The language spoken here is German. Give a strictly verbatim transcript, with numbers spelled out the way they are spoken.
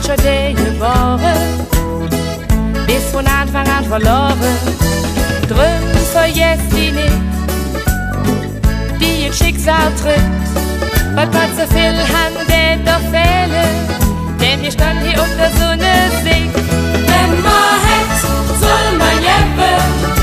schon die geboren, bis von Anfang an verloren. Drum vergesst die nicht, die ihr Schicksal trifft, weil Gott so viel Hand doch fehlen, denn wir standen hier auf der Sonne singt. Wenn man hat, soll man geben.